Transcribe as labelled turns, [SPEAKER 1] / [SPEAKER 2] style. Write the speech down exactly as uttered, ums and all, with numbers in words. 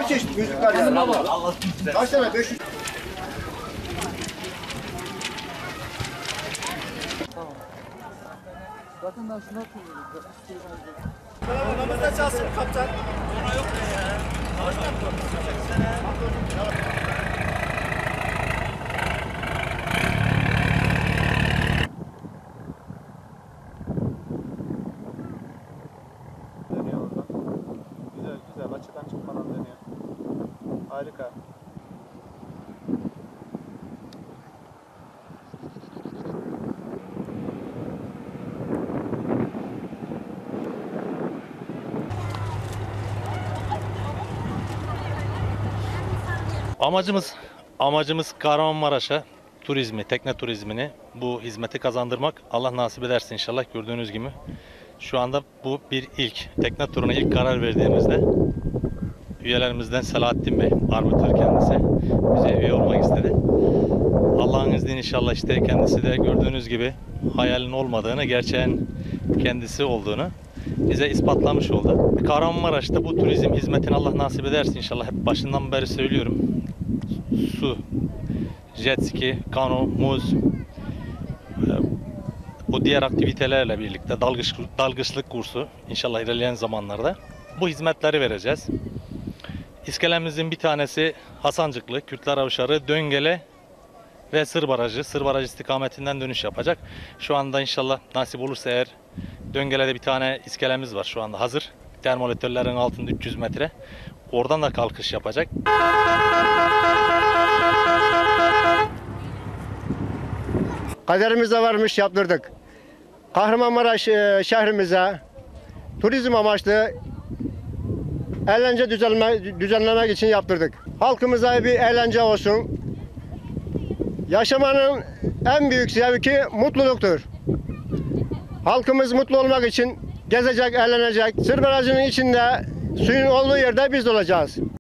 [SPEAKER 1] Her çeşit müzikler yani. Kaç tane? beş yüz.
[SPEAKER 2] Zaten ben şunu hatırlıyorum.
[SPEAKER 1] Namazda çalsın kaptan.
[SPEAKER 3] Ona yok ya.
[SPEAKER 2] Dönüyor oradan. Güzel güzel açıdan çıkmadan dönüyor. Harika.
[SPEAKER 4] Amacımız amacımız Kahramanmaraş'a turizmi, tekne turizmini, bu hizmeti kazandırmak. Allah nasip ederse inşallah. Gördüğünüz gibi şu anda bu bir ilk. Tekne turuna ilk karar verdiğimizde üyelerimizden Selahattin Bey, arbitör kendisi, bize üye olmak istedi. Allah'ın izniyle inşallah işte kendisi de gördüğünüz gibi hayalin olmadığını, gerçeğin kendisi olduğunu bize ispatlamış oldu. Kahramanmaraş'ta bu turizm hizmetini Allah nasip ederse inşallah, hep başından beri söylüyorum. Su, jet ski, kano, muz, bu diğer aktivitelerle birlikte dalgıç, dalgıçlık kursu inşallah ilerleyen zamanlarda bu hizmetleri vereceğiz. İskelemizin bir tanesi Hasancıklı, Kürtler Avşarı, Döngele ve Sır Barajı. Sır Barajı istikametinden dönüş yapacak. Şu anda inşallah nasip olursa eğer Döngele'de bir tane iskelemiz var şu anda hazır. Termoletörlerin altında üç yüz metre. Oradan da kalkış yapacak.
[SPEAKER 1] Kaderimize varmış, yaptırdık. Kahramanmaraş e, şehrimize turizm amaçlı eğlence düzenleme, düzenlemek için yaptırdık. Halkımıza bir eğlence olsun. Yaşamanın en büyük zevki mutluluktur. Halkımız mutlu olmak için gezecek, eğlenecek. Sır Barajı'nın içinde, suyun olduğu yerde biz olacağız.